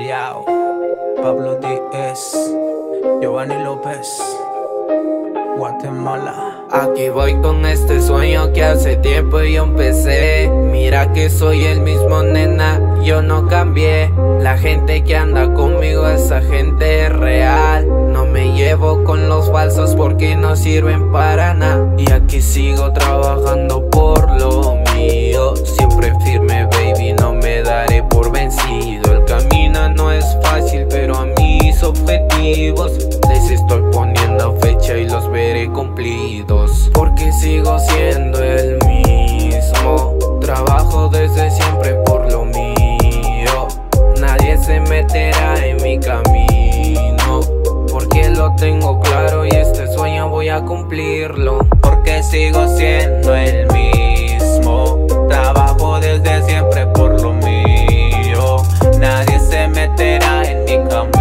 Callao, Pablo Díez, Giovanni López, Guatemala. Aquí voy con este sueño que hace tiempo yo empecé. Mira que soy el mismo, nena, yo no cambié. La gente que anda conmigo, esa gente es real. No me llevo con los falsos porque no sirven para nada. Y aquí sigo trabajando por lo mío. Siempre firme, baby, no me daré por vencido. El camino no es fácil, pero a mis objetivos les estoy poniendo fecha y los veré cumplidos. Porque sigo siendo el mismo. Trabajo desde siempre por lo mío. Nadie se meterá en mi camino, porque lo tengo claro y este sueño voy a cumplirlo. Porque sigo siendo el mismo. Trabajo desde siempre por lo mío. Nadie se meterá en mi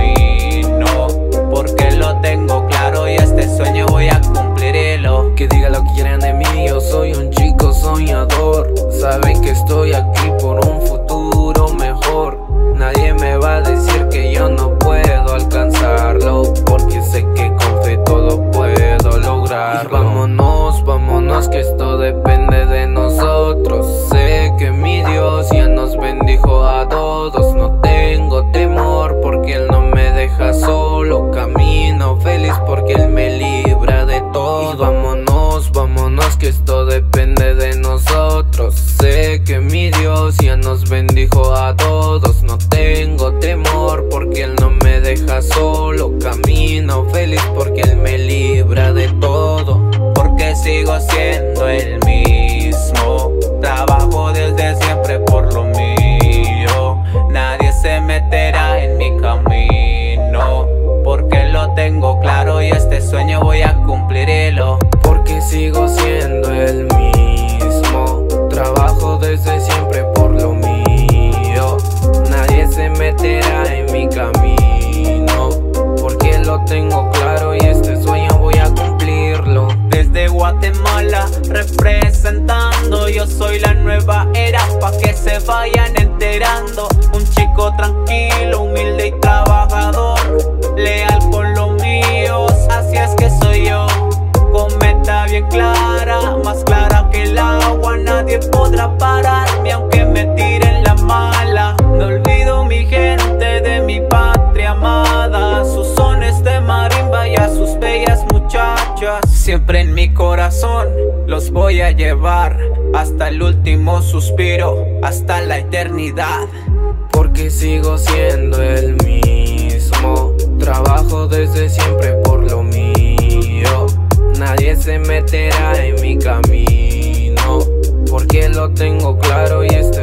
camino, porque lo tengo claro y este sueño voy a cumplirlo. Que diga lo que quieran de mí, yo soy un chico soñador. Saben que estoy aquí por un futuro mejor. Nadie me va a decir que yo no puedo alcanzarlo, porque sé que con fe todo puedo lograrlo. Y vámonos, vámonos, que esto depende de nosotros. Sé que mi Dios ya nos bendijo a todos. No tengo temor porque Él no me deja solo. Camino feliz porque Él me libra de todo. Y vámonos, vámonos, que esto depende de nosotros. Sé que mi Dios ya nos bendijo a todos. No tengo temor porque Él no me deja solo. Camino feliz porque Él me libra de todo. Porque sigo siendo el mismo. Trabajo desde siempre por lo mío. Nadie se meterá en mi camino, porque lo tengo claro y este sueño voy a cumplirlo. Porque sigo siendo el mismo. Trabajo desde siempre por lo mío. Nadie se meterá en mi camino, porque lo tengo claro y este sueño voy a cumplirlo. Desde Guatemala representando, yo soy la nueva era, pa' que se vayan enterando. Un chico tranquilo, humilde y trabajador, leal con los míos, así es que soy yo. Con meta bien clara, más clara que el agua, nadie podrá pararme aunque me tiren la mala. No olvido mi gente de mi patria amada, sus sones de marimba y a sus bellas muchachas. Siempre en mi corazón los voy a llevar hasta el último suspiro, hasta la eternidad. Porque sigo siendo el mismo. Trabajo desde siempre por lo mío. Nadie se meterá en mi camino, porque lo tengo claro y